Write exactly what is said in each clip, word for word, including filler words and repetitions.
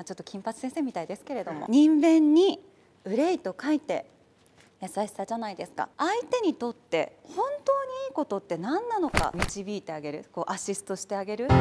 ちょっと金八先生みたいですけれども、人弁に憂いと書いて優しさじゃないですか。相手にとって本当にいいことって何なのか導いてあげる、こうアシストしてあげる。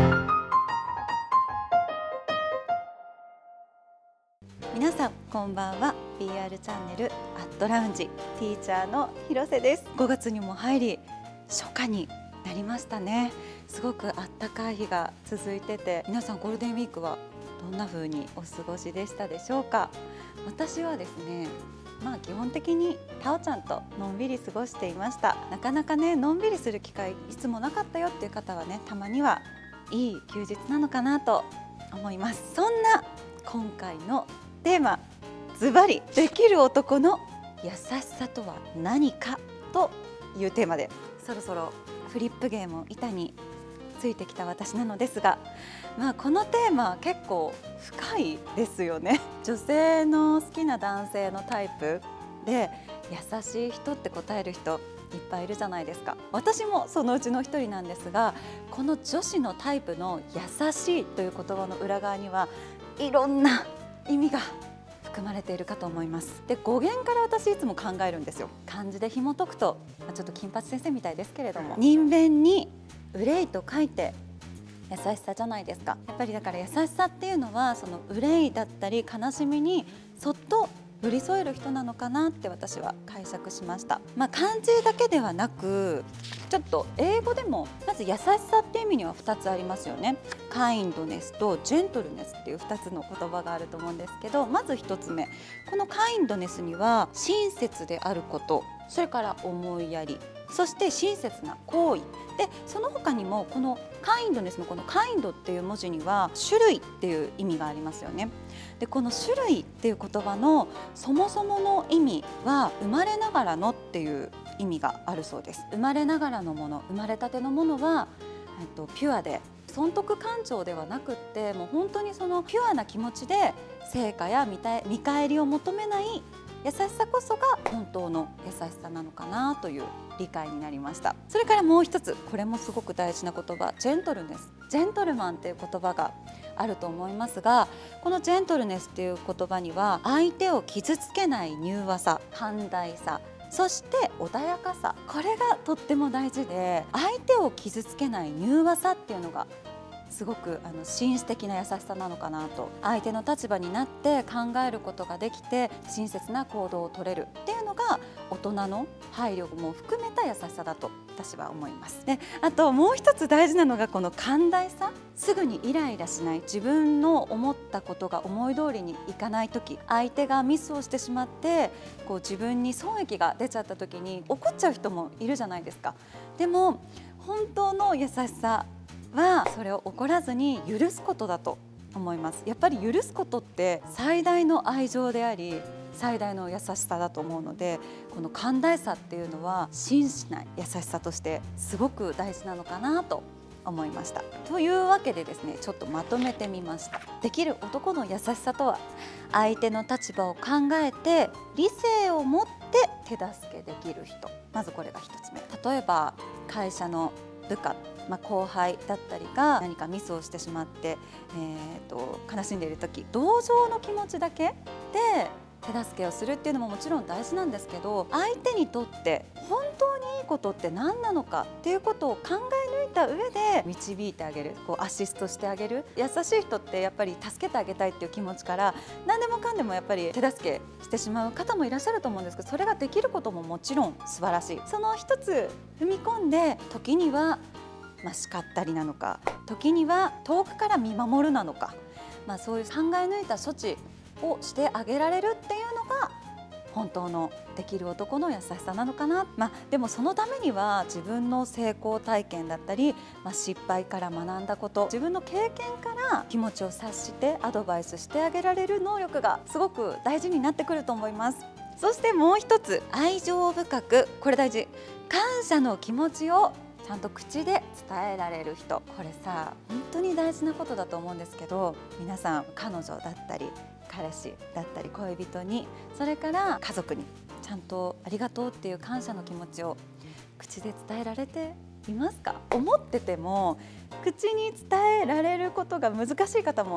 皆さんこんばんは。 ピーアール チャンネルアットラウンジティーチャーの広瀬です。ごがつにも入り初夏になりましたね。すごくあったかい日が続いてて、皆さんゴールデンウィークはどんな風にお過ごしでしたでしょうか。私はですね、まあ基本的にタオちゃんとのんびり過ごしていました。なかなかねのんびりする機会いつもなかったよっていう方はね、たまにはいい休日なのかなと思います。そんな今回のテーマ、ズバリできる男の優しさとは何かというテーマで、そろそろフリップ芸も板についてきた私なのですが、まあこのテーマ結構深いですよね。女性の好きな男性のタイプで優しい人って答える人いっぱいいるじゃないですか。私もそのうちの一人なんですが、この女子のタイプの優しいという言葉の裏側にはいろんな意味が含まれているかと思います。で、語源から私いつも考えるんですよ。漢字で紐解くと、まあ、ちょっと金八先生みたいですけれども、人弁に憂いと書いて優しさじゃないですか。やっぱりだから優しさっていうのは、その憂いだったり悲しみにそっと寄り添える人なのかなって私は解釈しました。まあ、漢字だけではなく、ちょっと英語でもまず優しさっていう意味にはふたつありますよね。カインドネスとジェントルネスっていうふたつの言葉があると思うんですけど、まずひとつめ、このカインドネスには親切であること、それから思いやり、そして親切な行為で、その他にもこのカインドネスのこのカインドっていう文字には種類っていう意味がありますよね。で、この種類っていう言葉のそもそもの意味は生まれながらのっていう意味があるそうです。生まれながらのもの、生まれたてのものは、えっと、ピュアで損得感情ではなくって、もう本当にそのピュアな気持ちで成果や見た見返りを求めない優しさこそが本当の優しさなのかなという理解になりました。それからもう一つ、これもすごく大事な言葉、ジェントルネス、ジェントルマンっていう言葉があると思いますが、このジェントルネスっていう言葉には相手を傷つけない柔和さ、寛大さ、そして穏やかさ、これがとっても大事で、相手を傷つけない柔和さっていうのがすごくあの紳士的な優しさなのかなと。相手の立場になって考えることができて親切な行動を取れるっていうのが大人の配慮も含めた優しさだと私は思います。で、あともう一つ大事なのがこの寛大さ。すぐにイライラしない、自分の思ったことが思い通りにいかない時、相手がミスをしてしまってこう自分に損益が出ちゃった時に怒っちゃう人もいるじゃないですか。でも本当の優しさはそれを怒らずに許すことだと思います。やっぱり許すことって最大の愛情であり最大の優しさだと思うので、この寛大さっていうのは真摯な優しさとしてすごく大事なのかなと思いました。というわけでですね、ちょっとまとめてみました。できる男の優しさとは、相手の立場を考えて理性を持って手助けできる人。まずこれがひとつめ。例えば会社の部下、まあ、後輩だったりが何かミスをしてしまって、えー、と悲しんでいる時、同情の気持ちだけで手助けをするっていうのももちろん大事なんですけど、相手にとって本当にいいことって何なのかっていうことを考え抜いた上で導いてあげる、こうアシストしてあげる。優しい人ってやっぱり助けてあげたいっていう気持ちから何でもかんでもやっぱり手助けしてしまう方もいらっしゃると思うんですけど、それができることももちろん素晴らしい。その一つ踏み込んで、時にはまあ叱ったりなのか、時には遠くから見守るなのか、まあ、そういう考え抜いた措置をしてあげられるっていうのが本当のできる男の優しさなのかな。まあ、でもそのためには自分の成功体験だったり、まあ、失敗から学んだこと、自分の経験から気持ちを察してアドバイスしてあげられる能力がすごく大事になってくると思います。そしてもう一つ、愛情深く、これ大事、感謝の気持ちをちゃんと口で伝えられる人。これさ本当に大事なことだと思うんですけど、皆さん彼女だったり彼氏だったり恋人に、それから家族にちゃんとありがとうっていう感謝の気持ちを口で伝えられていますか？思ってても口に伝えられることが難しい方も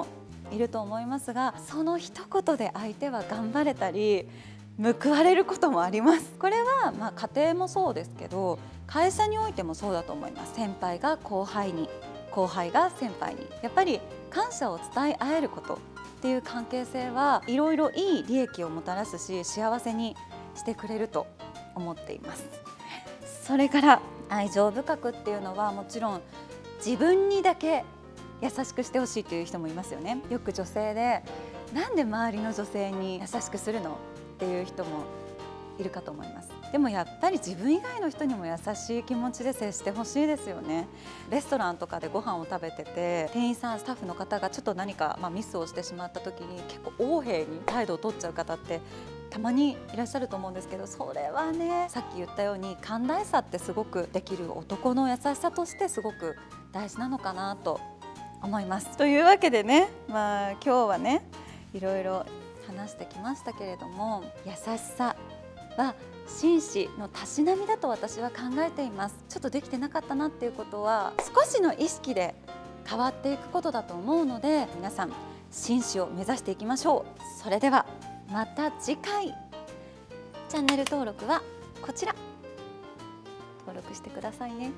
いると思いますが、その一言で相手は頑張れたり報われることもあります。これはまあ家庭もそうですけど、会社においてもそうだと思います。先輩が後輩に、後輩が先輩に、やっぱり感謝を伝え合えることっていう関係性はいろいろいい利益をもたらすし、幸せにしてくれると思っています。それから愛情深くっていうのは、もちろん自分にだけ優しくしてほしいという人もいますよね。よく女性で、なんで周りの女性に優しくするのっていう人もいるかと思います。でもやっぱり自分以外の人にも優しい気持ちで接してほしいですよね。レストランとかでご飯を食べてて、店員さんスタッフの方がちょっと何か、まあ、ミスをしてしまった時に結構横柄に態度を取っちゃう方ってたまにいらっしゃると思うんですけど、それはね、さっき言ったように寛大さってすごくできる男の優しさとしてすごく大事なのかなと思います。というわけでね、まあ、今日はねいろいろ話してきましたけれども、優しさは紳士のたしなみだと私は考えています。ちょっとできてなかったなっていうことは少しの意識で変わっていくことだと思うので、皆さん紳士を目指していきましょう。それではまた次回。チャンネル登録はこちら、登録してくださいね。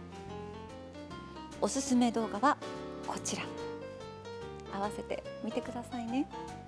おすすめ動画はこちら、合わせて見てくださいね。